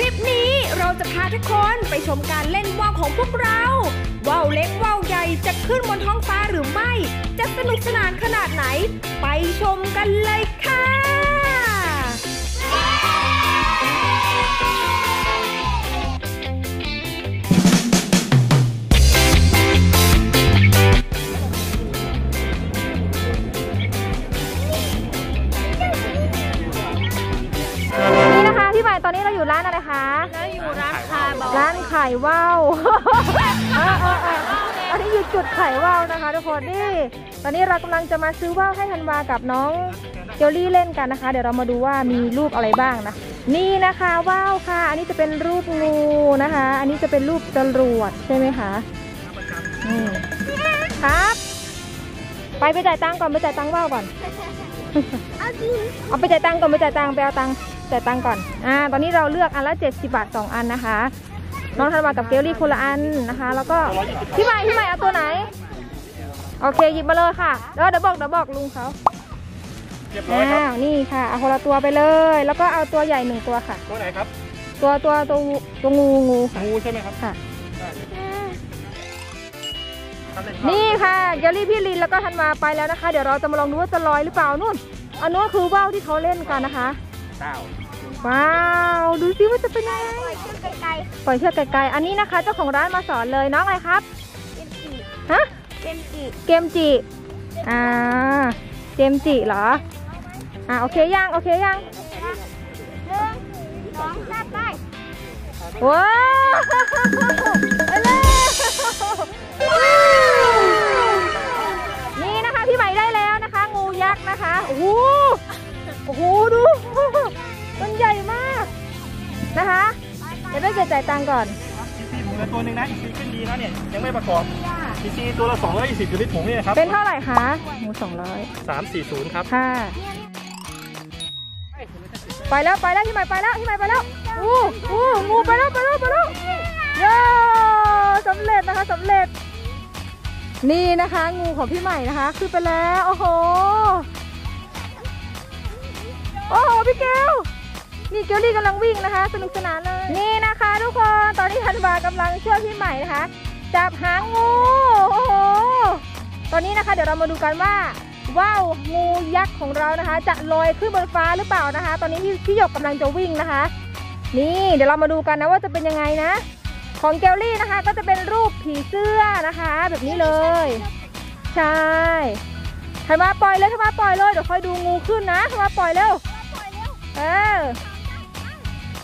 ลิปนี้เราจะพาทุกคนไปชมการเล่นว่าวของพวกเราว่าวเล็กว่าวใหญ่จะขึ้นบนท้องฟ้าหรือไม่จะสนุกสนานขนาดไหนไปชมกันเลยค่ะตอนนี้เราอยู่ร้านอะไรคะเราอยู่ร้านขายร้านไข่ว่าวอันนี้อยู่จุดไข่ว่าวนะคะทุกคนนี่ตอนนี้เรากำลังจะมาซื้อว่าวให้ธันวากับน้องเจลลี่เล่นกันนะคะเดี๋ยวเรามาดูว่ามีรูปอะไรบ้างนะนี่นะคะว่าวค่ะอันนี้จะเป็นรูปงูนะคะอันนี้จะเป็นรูปจรวดใช่ไหมคะนี่ครับไปจ่ายตังค์ก่อนไปจ่ายตังค์ว่าวก่อนเอาไปจ่ายตังค์ก่อนไปจ่ายตังค์ไปเอาตังค์จ่ายตังค์ก่อนตอนนี้เราเลือกอันละ70 บาท2 อันนะคะน้องธันวากับเกลลี่คนละอันนะคะแล้วก็พี่ใหม่เอาตัวไหนโอเคหยิบมาเลยค่ะแล้วเดี๋ยวบอกลุงเขานี่ค่ะเอาคนละตัวไปเลยแล้วก็เอาตัวใหญ่1ตัวค่ะตัวไหนครับตัวงูใช่ไหมครับค่ะนี่ค่ะเกลลี่พี่ลินแล้วก็ธันวาไปแล้วนะคะเดี๋ยวเราจะมาลองดูว่าจะลอยหรือเปล่านู่นอันนู้นคือว่าวที่เขาเล่นกันนะคะว้าวดูซิว่าจะเป็นยังไงปล่อยเชือกไกลๆอันนี้นะคะเจ้าของร้านมาสอนเลยน้องอะไรครับฮะเกมจิเจมจิเหรอโอเคยัง1 2 3ไปว้าวไปเลยนี่นะคะพี่ใหม่ได้แล้วนะคะงูยักษ์นะคะโอ้โหดูมันใหญ่มากนะคะเดี๋ยวจ่ายตังค์ก่อนซีถุงละตัวหนึ่งนะซีขึ้นดีนะเนี่ยยังไม่ประกอบซีตัวละ220อยู่ในถุงนี่นะครับเป็นเท่าไหร่คะหมู 340ครับค่ะไปแล้วพี่ใหม่ไปแล้วงูไปแล้วเย้สำเร็จนะคะสำเร็จนี่นะคะงูของพี่ใหม่นะคะขึ้นไปแล้วโอ้โหพี่เกลนี่เกลลี่กำลังวิ่งนะคะสนุกสนานเลยนี่นะคะทุกคนตอนนี้ธันวากำลังช่วยพี่ใหม่นะคะจับหางงูโอ้โหตอนนี้นะคะเดี๋ยวเรามาดูกันว่าว่าวงูยักษ์ของเรานะคะจะลอยขึ้นบนฟ้าหรือเปล่านะคะตอนนี้พี่หยกกำลังจะวิ่งนะคะนี่เดี๋ยวเรามาดูกันนะว่าจะเป็นยังไงนะของเกลลี่นะคะก็จะเป็นรูปผีเสื้อนะคะแบบนี้เลยใช่ธันวาปล่อยเลยเดี๋ยวคอยดูงูขึ้นนะธันวาปล่อยเร็วไป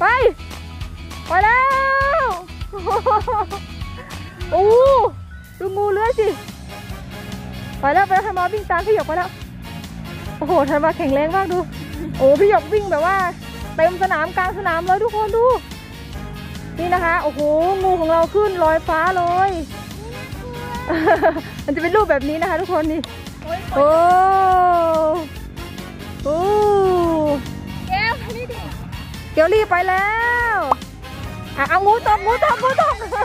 แล้วโอ้ดูงูเลื้อยสิไปแล้วธันวาวิ่งตามพี่หยกไปแล้วโอ้โหธันวาแข็งแรงมากดูโอ้พี่หยกวิ่งแบบว่าเต็มสนามกลางสนามเลยทุกคนดูนี่นะคะโอ้โหงูของเราขึ้นลอยฟ้าเลยมันจะเป็นรูปแบบนี้นะคะทุกคนนี่โอ้เกลลี่ไปแล้วเอางูตกไปแล้วงู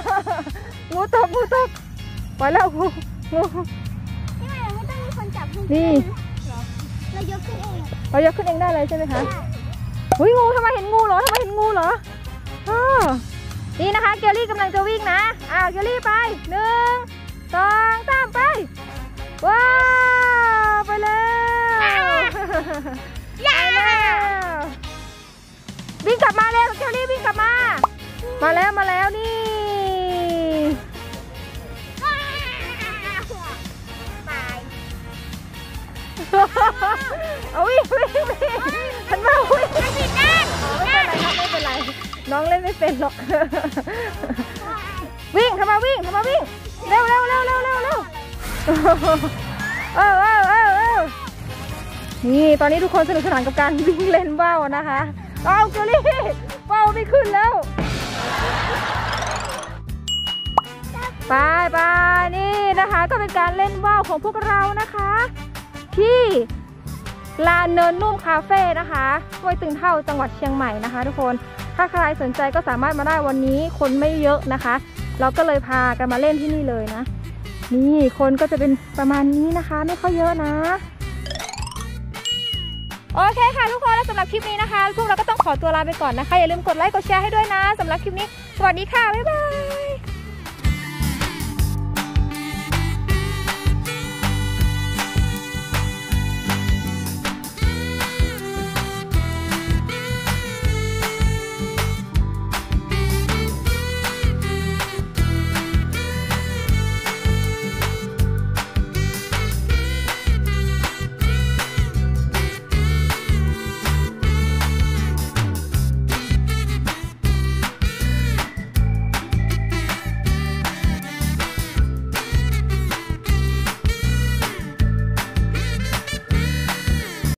ที่ไหนไม่ต้องมีคนจับนี่เรายกขึ้นเองได้เลยใช่ไหมคะงูทำไมเห็นงูเหรอนี่นะคะเกลลี่กำลังจะวิ่งนะเกลลี่ไป1 2 3ไปว้าวไปแล้ววิ่งกลับมาเลยเกลลี่วิ่งกลับมาแล้วนี่วิ่งฉันมาวิ่งไม่เป็นไรน้องเล่นไม่เป็นหรอกวิ่งทำไมวิ่งเร็วนี่ตอนนี้ทุกคนสนุกสนานกับการวิ่งเล่นว่าวนะคะเอาเกลลี่ว่าวไม่ขึ้นแล้วไปนี่นะคะก็เป็นการเล่นว่าวของพวกเรานะคะที่ลานเนินนุ่มคาเฟ่นะคะห้วยตึงเท่าจังหวัดเชียงใหม่นะคะทุกคนถ้าใครสนใจก็สามารถมาได้วันนี้คนไม่เยอะนะคะเราก็เลยพากันมาเล่นที่นี่เลยนะนี่คนก็จะเป็นประมาณนี้นะคะไม่ค่อยเยอะนะโอเคค่ะทุกคนแล้วสำหรับคลิปนี้นะคะพวกเราก็ต้องขอตัวลาไปก่อนนะคะอย่าลืมกดไลค์กดแชร์ให้ด้วยนะสำหรับคลิปนี้สวัสดีค่ะบ๊ายบาย